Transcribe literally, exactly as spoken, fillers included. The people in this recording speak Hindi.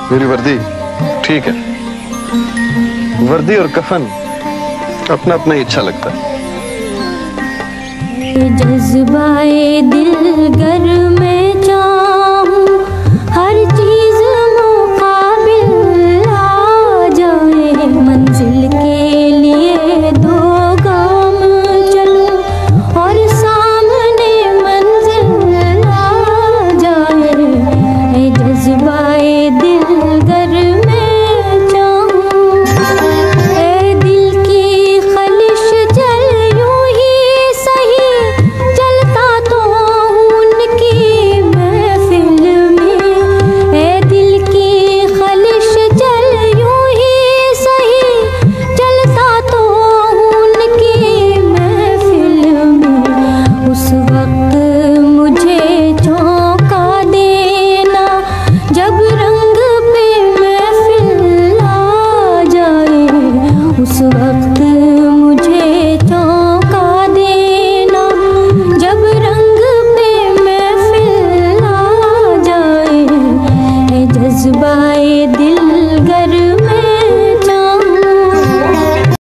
मेरी वर्दी ठीक है, वर्दी और कफन अपना अपना ही अच्छा लगता है। जज्बाए दिल गर में चाहूं हर चीज मुकाबिल आ जाए, मंजिल के लिए दो गाम चलूं और सामने मंजिल आ जाए। जज्बाए दिल गर में चाहूं, ए दिल की खलिश जल यूं ही सही, जलता तो उनकी महफिल में। ए दिल की खलिश जल यूं ही सही, जलता तो उनकी महफिल में। उस वक्त मुझे चौंका देना जब रंग पे महफिल आ जाए। उस वक्त मुझे चौंका देना जब रंग पे महफिल आ जाए। जज्बाए